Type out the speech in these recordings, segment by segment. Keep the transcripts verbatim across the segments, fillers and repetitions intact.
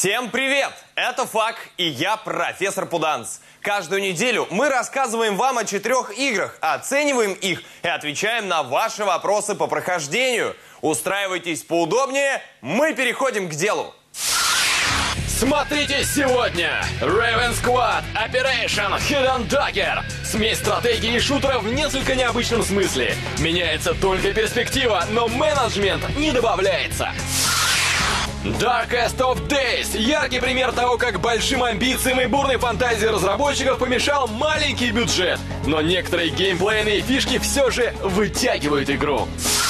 Всем привет! Это Фак, и я профессор Пуданс. Каждую неделю мы рассказываем вам о четырех играх, оцениваем их и отвечаем на ваши вопросы по прохождению. Устраивайтесь поудобнее, мы переходим к делу. Смотрите сегодня! Raven Squad Operation Hidden Dagger. Смесь стратегии и шутера в несколько необычном смысле. Меняется только перспектива, но менеджмент не добавляется. Darkest of Days. Яркий пример того, как большим амбициям и бурной фантазии разработчиков помешал маленький бюджет. Но некоторые геймплейные фишки все же вытягивают игру.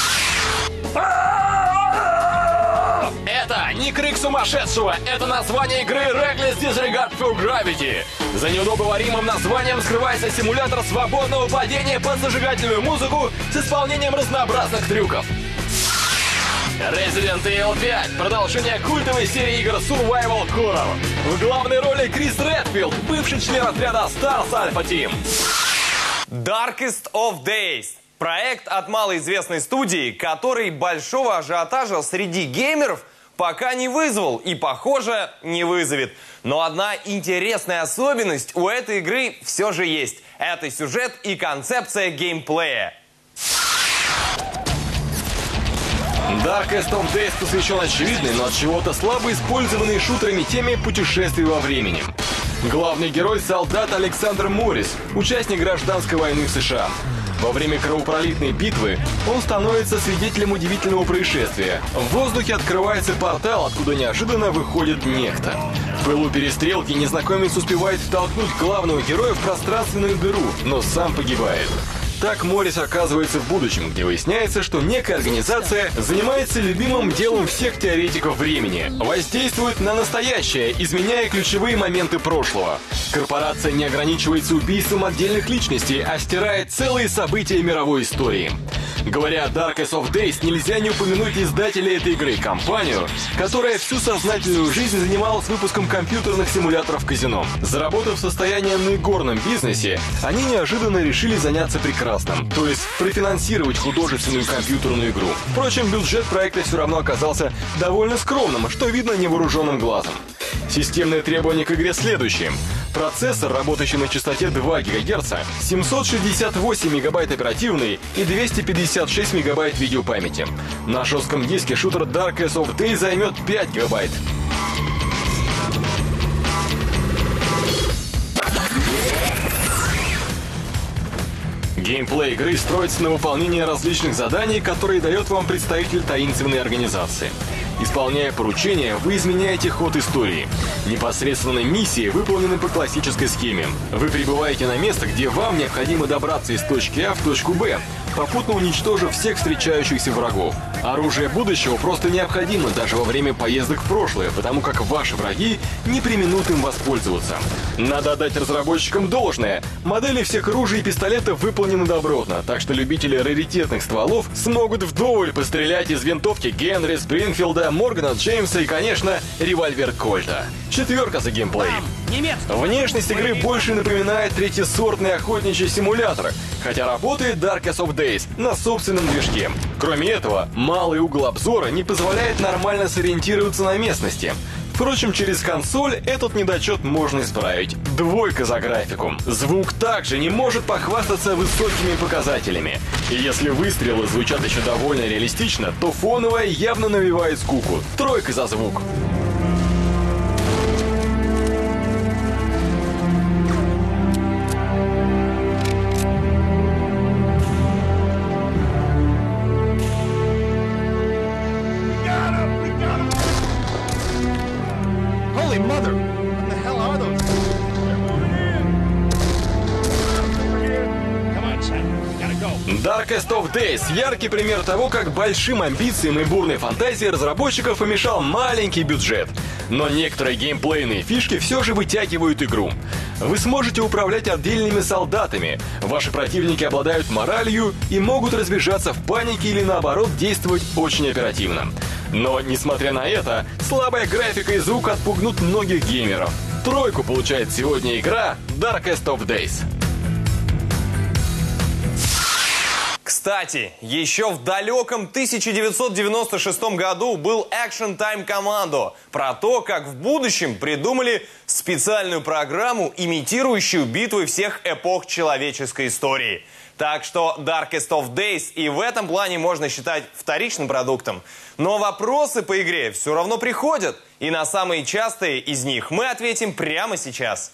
Это не крик сумасшедшего, это название игры Reckless Disregard for Gravity. За неудобоваримым названием скрывается симулятор свободного падения под зажигательную музыку с исполнением разнообразных трюков. Resident Evil пять. Продолжение культовой серии игр Survival Horror. В главной роли Крис Редфилд, бывший член отряда Stars Alpha Team. Darkest of Days. Проект от малоизвестной студии, который большого ажиотажа среди геймеров пока не вызвал и, похоже, не вызовет. Но одна интересная особенность у этой игры все же есть. Это сюжет и концепция геймплея. Darkest of Days посвящен очевидной, но от чего-то слабо использованной шутерами теме путешествий во времени. Главный герой — солдат Александр Моррис, участник гражданской войны в США. Во время кровопролитной битвы он становится свидетелем удивительного происшествия. В воздухе открывается портал, откуда неожиданно выходит некто. В пылу перестрелки незнакомец успевает втолкнуть главного героя в пространственную дыру, но сам погибает. Так Моррис оказывается в будущем, где выясняется, что некая организация занимается любимым делом всех теоретиков времени. Воздействует на настоящее, изменяя ключевые моменты прошлого. Корпорация не ограничивается убийством отдельных личностей, а стирает целые события мировой истории. Говоря о Darkest of Days, нельзя не упомянуть издателя этой игры, компанию, которая всю сознательную жизнь занималась выпуском компьютерных симуляторов казино. Заработав состояние на игорном бизнесе, они неожиданно решили заняться прекрасным, то есть профинансировать художественную компьютерную игру. Впрочем, бюджет проекта все равно оказался довольно скромным, что видно невооруженным глазом. Системные требования к игре следующие. Процессор, работающий на частоте два гигагерца, семьсот шестьдесят восемь мегабайт оперативной и двести пятьдесят шесть мегабайт видеопамяти. На жестком диске шутер Darkest of Days займет пять гигабайт. Геймплей игры строится на выполнении различных заданий, которые дает вам представитель таинственной организации. Исполняя поручения, вы изменяете ход истории. Непосредственно миссии выполнены по классической схеме. Вы прибываете на место, где вам необходимо добраться из точки А в точку Б, попутно уничтожив всех встречающихся врагов. Оружие будущего просто необходимо даже во время поездок в прошлое, потому как ваши враги не преминут им воспользоваться. Надо отдать разработчикам должное. Модели всех ружей и пистолетов выполнены добротно, так что любители раритетных стволов смогут вдоволь пострелять из винтовки Генри, Спрингфилда, Моргана, Джеймса и, конечно, револьвер Кольта. Четверка за геймплей. Внешность игры больше напоминает третьесортный охотничий симулятор, хотя работает Darkest of Days на собственном движке. Кроме этого, малый угол обзора не позволяет нормально сориентироваться на местности. Впрочем, через консоль этот недочет можно исправить. Двойка за графику. Звук также не может похвастаться высокими показателями. И если выстрелы звучат еще довольно реалистично, то фоновая явно навевает скуку. Тройка за звук. Darkest of Days — яркий пример того, как большим амбициям и бурной фантазии разработчиков помешал маленький бюджет. Но некоторые геймплейные фишки все же вытягивают игру. Вы сможете управлять отдельными солдатами, ваши противники обладают моралью и могут разбежаться в панике или наоборот действовать очень оперативно. Но, несмотря на это, слабая графика и звук отпугнут многих геймеров. Тройку получает сегодня игра Darkest of Days. Кстати, еще в далеком тысяча девятьсот девяносто шестом году был Action Time Commando про то, как в будущем придумали специальную программу, имитирующую битвы всех эпох человеческой истории. Так что Darkest of Days и в этом плане можно считать вторичным продуктом. Но вопросы по игре все равно приходят, и на самые частые из них мы ответим прямо сейчас.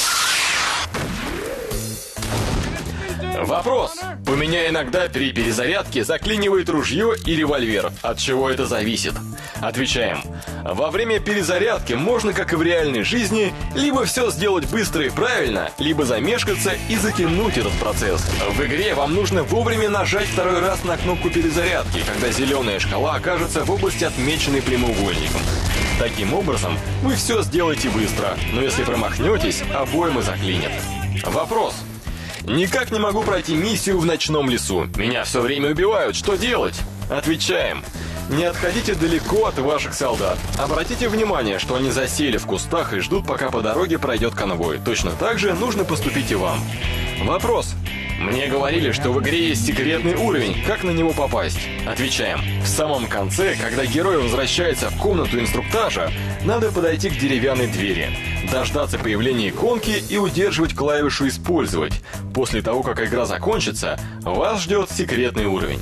Вопрос. У меня иногда при перезарядке заклинивает ружье и револьвер. От чего это зависит? Отвечаем. Во время перезарядки можно, как и в реальной жизни, либо все сделать быстро и правильно, либо замешкаться и затянуть этот процесс. В игре вам нужно вовремя нажать второй раз на кнопку перезарядки, когда зеленая шкала окажется в области, отмеченной прямоугольником. Таким образом, вы все сделаете быстро, но если промахнетесь, обоймы заклинят. Вопрос. Никак не могу пройти миссию в ночном лесу. Меня все время убивают. Что делать? Отвечаем. Не отходите далеко от ваших солдат. Обратите внимание, что они засели в кустах и ждут, пока по дороге пройдет конвой. Точно так же нужно поступить и вам. Вопрос. Мне говорили, что в игре есть секретный уровень. Как на него попасть? Отвечаем. В самом конце, когда герой возвращается в комнату инструктажа, надо подойти к деревянной двери, дождаться появления иконки и удерживать клавишу «Использовать». После того, как игра закончится, вас ждет секретный уровень.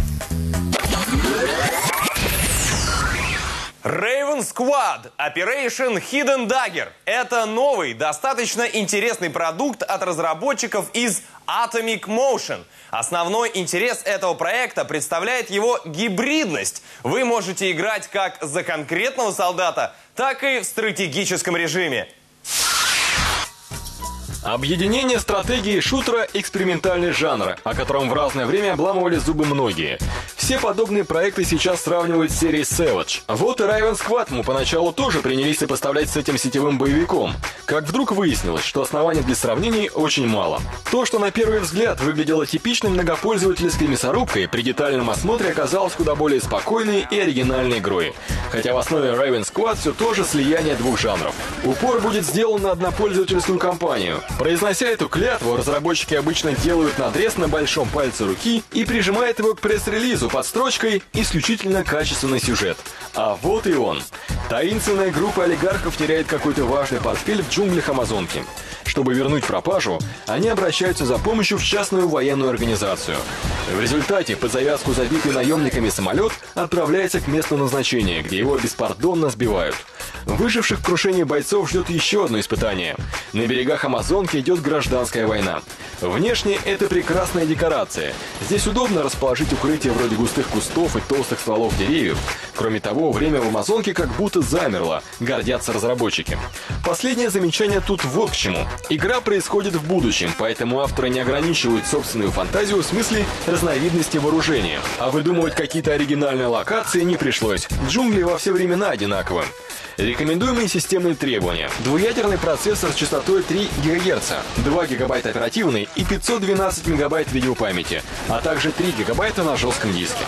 Raven Squad Operation Hidden Dagger – это новый, достаточно интересный продукт от разработчиков из Atomic Motion. Основной интерес этого проекта представляет его гибридность. Вы можете играть как за конкретного солдата, так и в стратегическом режиме. Объединение стратегии шутера – экспериментальный жанр, о котором в разное время обламывали зубы многие. Все подобные проекты сейчас сравнивают с серией Savage. Вот и Raven Squad мы поначалу тоже принялись сопоставлять с этим сетевым боевиком. Как вдруг выяснилось, что оснований для сравнений очень мало. То, что на первый взгляд выглядело типичной многопользовательской мясорубкой, при детальном осмотре оказалось куда более спокойной и оригинальной игрой. Хотя в основе Raven Squad все тоже слияние двух жанров. Упор будет сделан на однопользовательскую кампанию. Произнося эту клятву, разработчики обычно делают надрез на большом пальце руки и прижимают его к пресс-релизу под строчкой «Исключительно качественный сюжет». А вот и он. Таинственная группа олигархов теряет какой-то важный портфель в джунглях Амазонки. Чтобы вернуть пропажу, они обращаются за помощью в частную военную организацию. В результате под завязку забитый наемниками самолет отправляется к месту назначения, где его беспардонно сбивают. Выживших в крушении бойцов ждет еще одно испытание. На берегах Амазонки идет гражданская война. Внешне это прекрасная декорация. Здесь удобно расположить укрытие вроде густых кустов и толстых стволов деревьев. Кроме того, время в Амазонке как будто замерло, гордятся разработчики. Последнее замечание тут вот к чему. Игра происходит в будущем, поэтому авторы не ограничивают собственную фантазию в смысле разновидности вооружения. А выдумывать какие-то оригинальные локации не пришлось. Джунгли во все времена одинаковы. Рекомендуемые системные требования. Двуядерный процессор с частотой три гигагерца, два гигабайта оперативной и пятьсот двенадцать мегабайт видеопамяти, а также три гигабайта на жестком диске.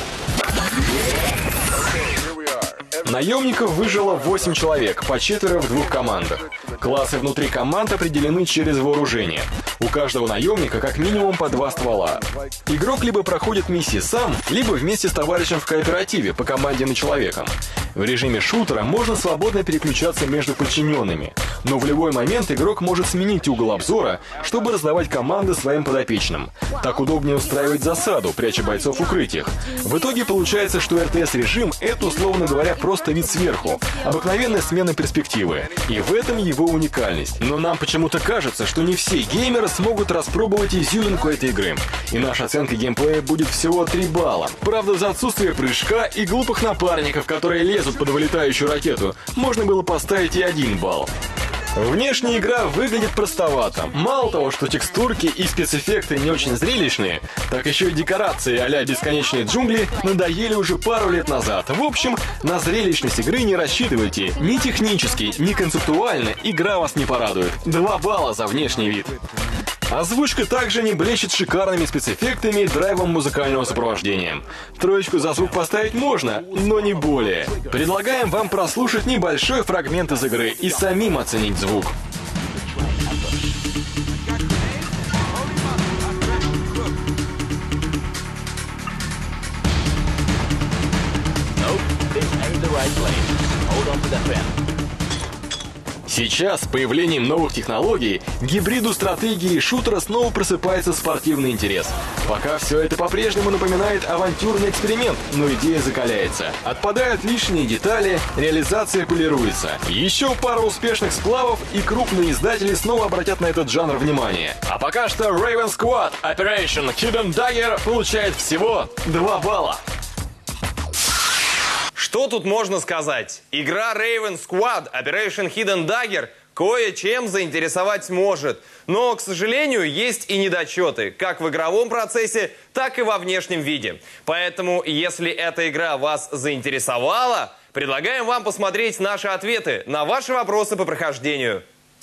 Наемников выжило восемь человек, по четверо в двух командах. Классы внутри команд определены через вооружение. У каждого наемника как минимум по два ствола. Игрок либо проходит миссии сам, либо вместе с товарищем в кооперативе по команде на человека. В режиме шутера можно свободно переключаться между подчиненными, но в любой момент игрок может сменить угол обзора, чтобы раздавать команды своим подопечным. Так удобнее устраивать засаду, пряча бойцов в укрытиях. В итоге получается, что эр тэ эс-режим — это, условно говоря, просто вид сверху, обыкновенная смена перспективы. И в этом его уникальность. Но нам почему-то кажется, что не все геймеры смогут распробовать изюминку этой игры. И наша оценка геймплея будет всего три балла. Правда, за отсутствие прыжка и глупых напарников, которые лезут под вылетающую ракету, можно было поставить и один балл. Внешне игра выглядит простовато. Мало того, что текстурки и спецэффекты не очень зрелищные, так еще и декорации а-ля бесконечные джунгли надоели уже пару лет назад. В общем, на зрелищность игры не рассчитывайте. Ни технически, ни концептуально игра вас не порадует. Два балла за внешний вид. Озвучка также не блещет шикарными спецэффектами и драйвом музыкального сопровождения. Троечку за звук поставить можно, но не более. Предлагаем вам прослушать небольшой фрагмент из игры и самим оценить звук. Сейчас, с появлением новых технологий, гибриду стратегии и шутера снова просыпается спортивный интерес. Пока все это по-прежнему напоминает авантюрный эксперимент, но идея закаляется. Отпадают лишние детали, реализация полируется. Еще пара успешных сплавов, и крупные издатели снова обратят на этот жанр внимание. А пока что Raven Squad Operation Hidden Dagger получает всего два балла. Что тут можно сказать? Игра Raven Squad Operation Hidden Dagger кое-чем заинтересовать может. Но, к сожалению, есть и недочеты, как в игровом процессе, так и во внешнем виде. Поэтому, если эта игра вас заинтересовала, предлагаем вам посмотреть наши ответы на ваши вопросы по прохождению.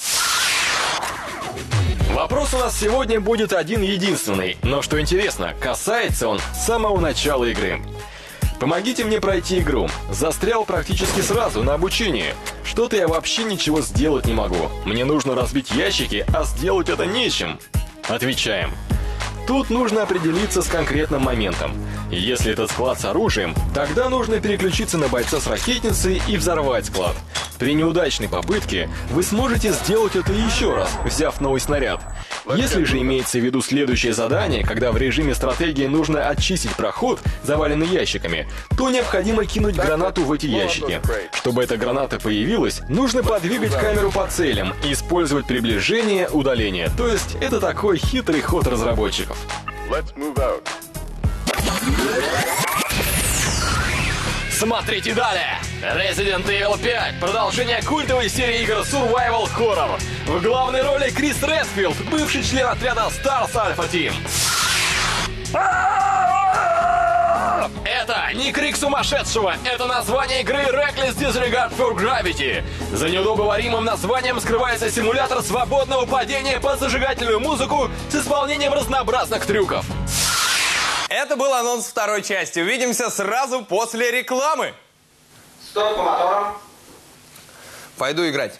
Вопрос у нас сегодня будет один-единственный, но что интересно, касается он самого начала игры. Помогите мне пройти игру. Застрял практически сразу на обучении. Что-то я вообще ничего сделать не могу. Мне нужно разбить ящики, а сделать это нечем. Отвечаем. Тут нужно определиться с конкретным моментом. Если этот склад с оружием, тогда нужно переключиться на бойца с ракетницей и взорвать склад. При неудачной попытке вы сможете сделать это еще раз, взяв новый снаряд. Если же имеется в виду следующее задание, когда в режиме стратегии нужно очистить проход, заваленный ящиками, то необходимо кинуть гранату в эти ящики. Чтобы эта граната появилась, нужно подвигать камеру по целям и использовать приближение, удаление. То есть это такой хитрый ход разработчиков. Смотрите далее! Resident Evil пять. Продолжение культовой серии игр Survival Horror. В главной роли Крис Редфилд, бывший член отряда Stars Alpha Team. Это не крик сумасшедшего, это название игры Reckless Disregard for Gravity. За неудобоваримым названием скрывается симулятор свободного падения под зажигательную музыку с исполнением разнообразных трюков. Это был анонс второй части. Увидимся сразу после рекламы. Стоп по моторам. Пойду играть.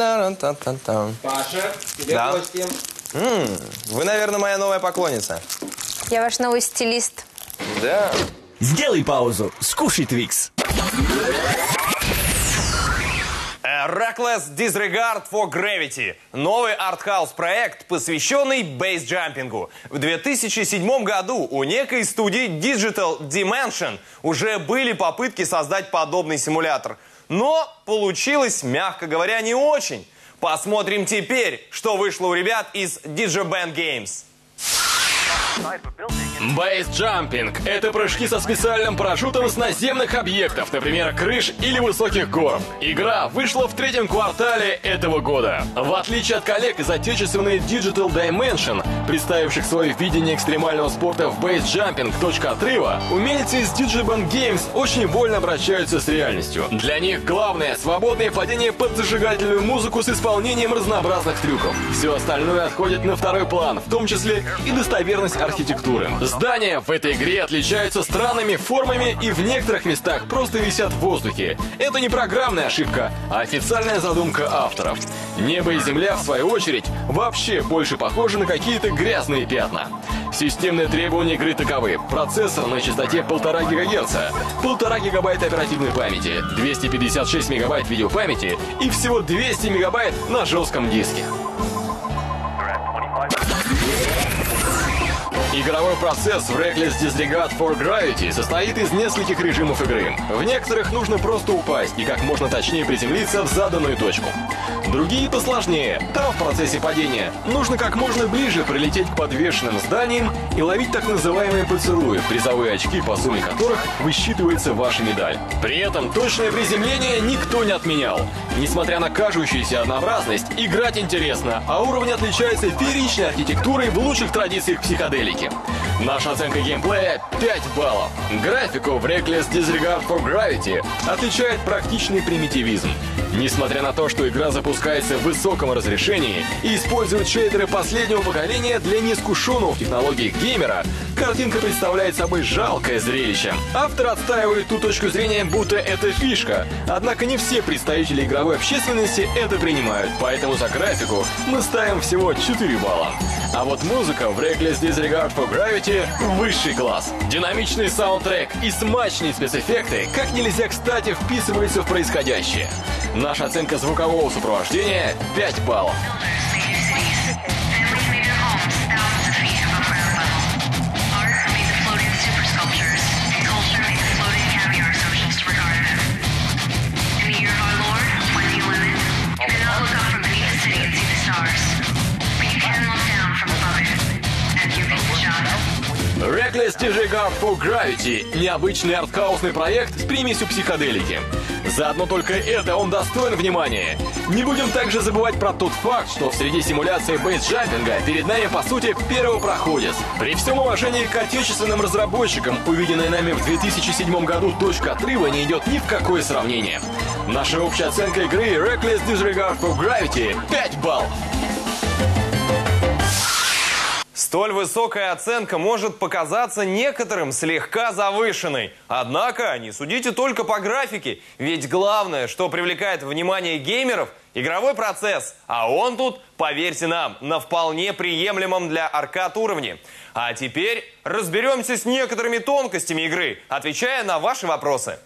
Паша, тебе Да. гости. М, Вы, наверное, моя новая поклонница. Я ваш новый стилист. Да. Сделай паузу, скушай Твикс. Reckless Disregard for Gravity. Новый артхаус-проект, посвященный бейсджампингу. В две тысячи седьмом году у некой студии Digital Dimension уже были попытки создать подобный симулятор. Но получилось, мягко говоря, не очень. Посмотрим теперь, что вышло у ребят из Digiband Games. Бейсджампинг – это прыжки со специальным парашютом с наземных объектов, например, крыш или высоких гор. Игра вышла в третьем квартале этого года. В отличие от коллег из отечественной Digital Dimension, представивших свое видение экстремального спорта в бейсджампинг точка отрыва, умельцы из Digiband Games очень вольно обращаются с реальностью. Для них главное – свободное падение под зажигательную музыку с исполнением разнообразных трюков. Все остальное отходит на второй план, в том числе и достоверность архитектуры. Здания в этой игре отличаются странными формами и в некоторых местах просто висят в воздухе. Это не программная ошибка, а официальная задумка авторов. Небо и земля, в свою очередь, вообще больше похожи на какие-то грязные пятна. Системные требования игры таковы. Процессор на частоте полтора гигагерца, полтора гигабайта оперативной памяти, двести пятьдесят шесть мегабайт видеопамяти и всего двести мегабайт на жестком диске. Игровой процесс в Reckless Disregard for Gravity состоит из нескольких режимов игры. В некоторых нужно просто упасть и как можно точнее приземлиться в заданную точку. Другие посложнее. Там в процессе падения нужно как можно ближе прилететь к подвешенным зданиям и ловить так называемые поцелуи, призовые очки, по сумме которых высчитывается ваша медаль. При этом точное приземление никто не отменял. Несмотря на кажущуюся однообразность, играть интересно, а уровень отличается фееричной архитектурой в лучших традициях психоделики. Наша оценка геймплея — пять баллов. Графику в Reckless Disregard for Gravity отличает практичный примитивизм. Несмотря на то, что игра запускается в высоком разрешении и использует шейдеры последнего поколения для неискушенного в технологиях геймера, картинка представляет собой жалкое зрелище. Автор отстаивает ту точку зрения, будто это фишка. Однако не все представители игровой общественности это принимают, поэтому за графику мы ставим всего четыре балла. А вот музыка в Reckless Disregard for Gravity — высший класс. Динамичный саундтрек и смачные спецэффекты как нельзя кстати вписываются в происходящее. Наша оценка звукового сопровождения — пять баллов. Reckless Disregard for Gravity — необычный артхаусный проект с примесью психоделики. Заодно только это он достоин внимания. Не будем также забывать про тот факт, что в среде симуляции бейсджампинга перед нами, по сути, первопроходец. При всем уважении к отечественным разработчикам, увиденная нами в две тысячи седьмом году точка отрыва не идет ни в какое сравнение. Наша общая оценка игры Reckless Disregard for Gravity — пять баллов. Столь высокая оценка может показаться некоторым слегка завышенной. Однако не судите только по графике, ведь главное, что привлекает внимание геймеров – игровой процесс. А он тут, поверьте нам, на вполне приемлемом для аркад уровне. А теперь разберемся с некоторыми тонкостями игры, отвечая на ваши вопросы.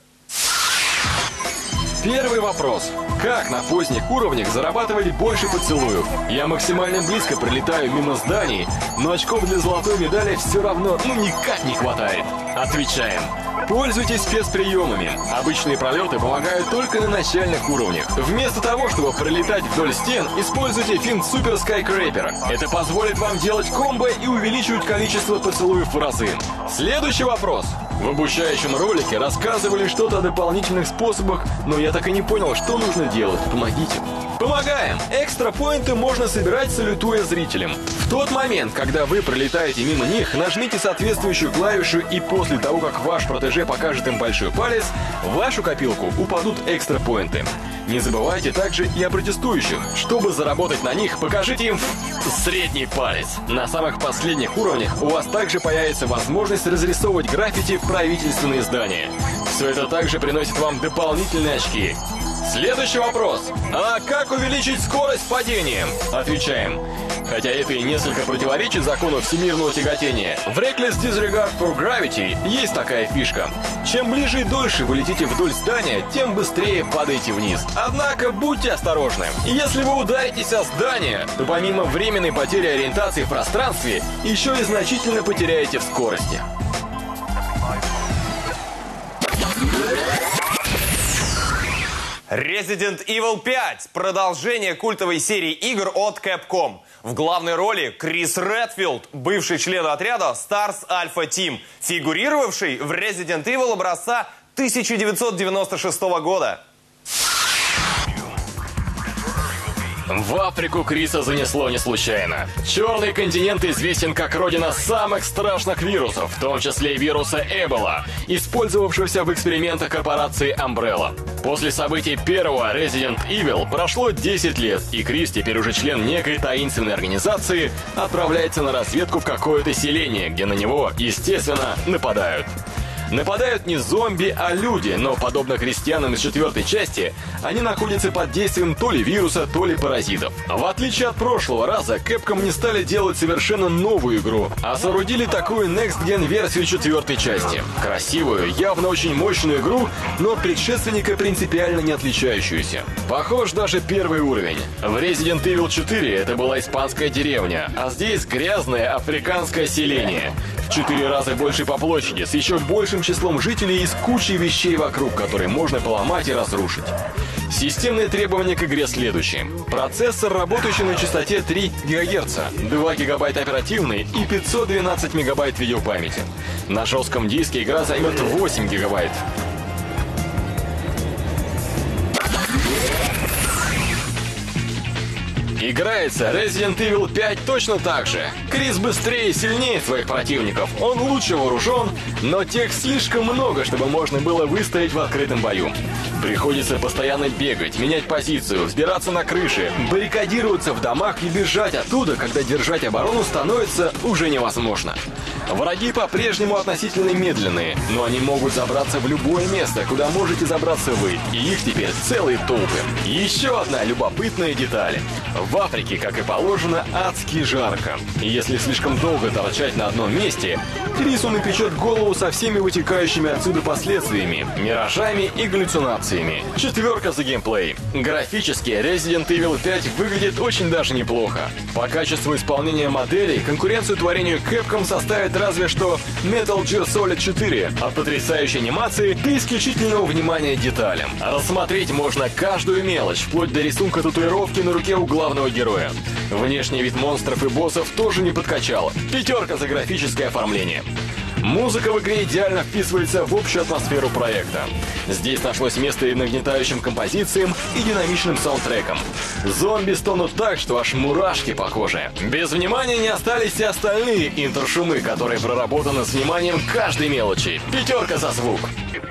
Первый вопрос. Как на поздних уровнях зарабатывать больше поцелуев? Я максимально близко пролетаю мимо зданий, но очков для золотой медали все равно ну никак не хватает. Отвечаем. Пользуйтесь спецприемами. Обычные пролеты помогают только на начальных уровнях. Вместо того, чтобы пролетать вдоль стен, используйте финт Супер Скайкрейпер. Это позволит вам делать комбо и увеличивать количество поцелуев в разы. Следующий вопрос. В обучающем ролике рассказывали что-то о дополнительных способах, но я так и не понял, что нужно делать. Помогите. Помогаем! Экстра-поинты можно собирать, салютуя зрителям. В тот момент, когда вы пролетаете мимо них, нажмите соответствующую клавишу, и после того, как ваш протеже покажет им большой палец, в вашу копилку упадут экстра-поинты. Не забывайте также и о протестующих. Чтобы заработать на них, покажите им средний палец. На самых последних уровнях у вас также появится возможность разрисовывать граффити в правительственные здания. Все это также приносит вам дополнительные очки. Следующий вопрос. А как увеличить скорость падения? Отвечаем. Хотя это и несколько противоречит закону всемирного тяготения. В Reckless Disregard for Gravity есть такая фишка. Чем ближе и дольше вы летите вдоль здания, тем быстрее падаете вниз. Однако будьте осторожны. Если вы ударитесь о здание, то помимо временной потери ориентации в пространстве, еще и значительно потеряете в скорости. Resident Evil пять – продолжение культовой серии игр от Capcom. В главной роли Крис Редфилд, бывший член отряда Stars Alpha Team, фигурировавший в Resident Evil образца тысяча девятьсот девяносто шестого года. В Африку Криса занесло не случайно. Черный континент известен как родина самых страшных вирусов, в том числе и вируса Эбола, использовавшегося в экспериментах корпорации Umbrella. После событий первого Resident Evil прошло десять лет, и Крис, теперь уже член некой таинственной организации, отправляется на разведку в какое-то селение, где на него, естественно, нападают. Нападают не зомби, а люди, но, подобно крестьянам из четвертой части, они находятся под действием то ли вируса, то ли паразитов. В отличие от прошлого раза, Capcom не стали делать совершенно новую игру, а соорудили такую Next-Gen версию четвертой части. Красивую, явно очень мощную игру, но от предшественника принципиально не отличающуюся. Похож даже первый уровень. В Resident Evil четыре это была испанская деревня, а здесь грязное африканское селение. В четыре раза больше по площади, с еще большим числом жителей и с кучей вещей вокруг, которые можно поломать и разрушить. Системные требования к игре следующие. Процессор, работающий на частоте три гигагерца, два гигабайта оперативной и пятьсот двенадцать мегабайт видеопамяти. На жестком диске игра займет восемь гигабайт. Играется Resident Evil пять точно так же. Крис быстрее и сильнее своих противников, он лучше вооружен, но тех слишком много, чтобы можно было выстоять в открытом бою. Приходится постоянно бегать, менять позицию, взбираться на крыши, баррикадироваться в домах и бежать оттуда, когда держать оборону становится уже невозможно. Враги по-прежнему относительно медленные, но они могут забраться в любое место, куда можете забраться вы, и их теперь целые толпы. Еще одна любопытная деталь. В Африке, как и положено, адски жарко. И если слишком долго торчать на одном месте, Крису напечет голову со всеми вытекающими отсюда последствиями, миражами и галлюцинациями. Четверка за геймплей. Графически Resident Evil пять выглядит очень даже неплохо. По качеству исполнения моделей конкуренцию творению Capcom составит разве что Metal Gear Solid четыре, от потрясающей анимации до исключительного внимания деталям. Рассмотреть можно каждую мелочь, вплоть до рисунка татуировки на руке у главного героя. Внешний вид монстров и боссов тоже не подкачал. Пятерка за графическое оформление. Музыка в игре идеально вписывается в общую атмосферу проекта. Здесь нашлось место и нагнетающим композициям, и динамичным саундтреком. Зомби стонут так, что аж мурашки похожи. Без внимания не остались и остальные интершумы, которые проработаны с вниманием каждой мелочи. Пятерка за звук.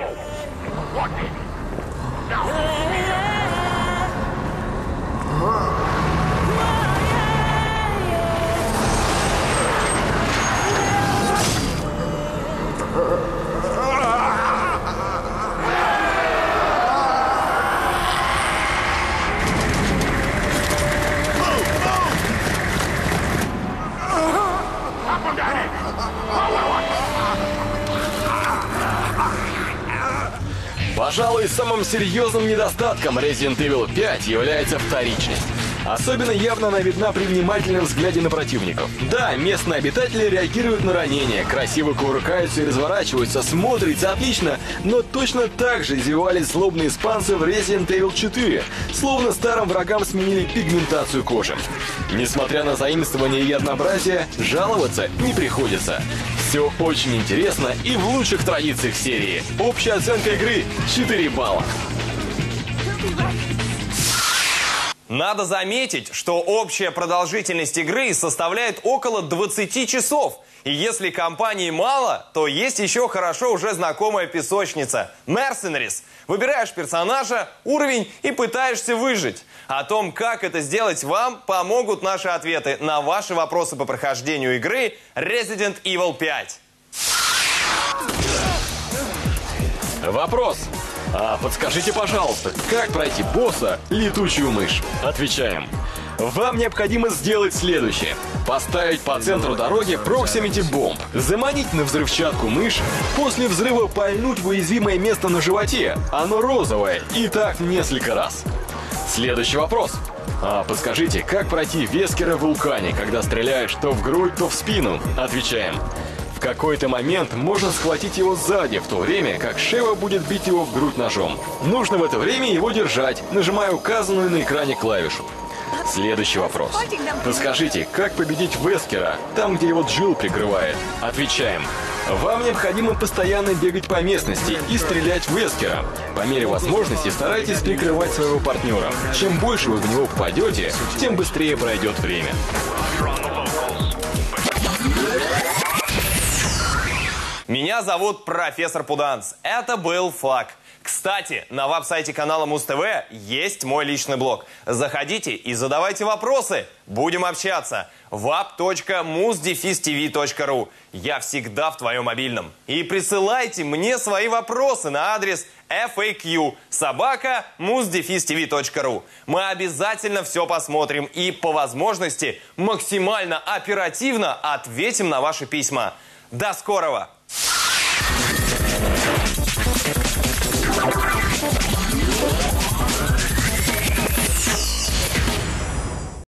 Пожалуй, самым серьезным недостатком Resident Evil пять является вторичность. Особенно явно она видна при внимательном взгляде на противников. Да, местные обитатели реагируют на ранения, красиво кувыркаются и разворачиваются, смотрится отлично, но точно так же извивались злобные испанцы в Resident Evil четыре, словно старым врагам сменили пигментацию кожи. Несмотря на заимствование и однообразие, жаловаться не приходится. Все очень интересно и в лучших традициях серии. Общая оценка игры четыре балла. Надо заметить, что общая продолжительность игры составляет около двадцати часов. И если компании мало, то есть еще хорошо уже знакомая песочница – Mercenaries. Выбираешь персонажа, уровень и пытаешься выжить. О том, как это сделать вам, помогут наши ответы на ваши вопросы по прохождению игры Resident Evil пять. Вопрос. А подскажите, пожалуйста, как пройти босса летучую мышь? Отвечаем. Вам необходимо сделать следующее. Поставить по центру дороги проксимити бомб, заманить на взрывчатку мышь, после взрыва пальнуть в уязвимое место на животе, оно розовое, и так несколько раз. Следующий вопрос. А подскажите, как пройти Вескера в вулкане, когда стреляешь то в грудь, то в спину? Отвечаем. В какой-то момент можно схватить его сзади, в то время как Шева будет бить его в грудь ножом. Нужно в это время его держать, нажимая указанную на экране клавишу. Следующий вопрос. Подскажите, как победить Вескера, там, где его Джилл прикрывает? Отвечаем. Вам необходимо постоянно бегать по местности и стрелять в Вескера. По мере возможности старайтесь прикрывать своего партнера. Чем больше вы в него попадете, тем быстрее пройдет время. Меня зовут профессор Пуданс. Это был Флаг. Кстати, на веб-сайте канала Муз-ТВ есть мой личный блог. Заходите и задавайте вопросы. Будем общаться. вап точка муз дефис ти ви точка ру. Я всегда в твоем мобильном. И присылайте мне свои вопросы на адрес эф эй кью собака муз дефис ти ви точка ру. Мы обязательно все посмотрим и, по возможности, максимально оперативно ответим на ваши письма. До скорого!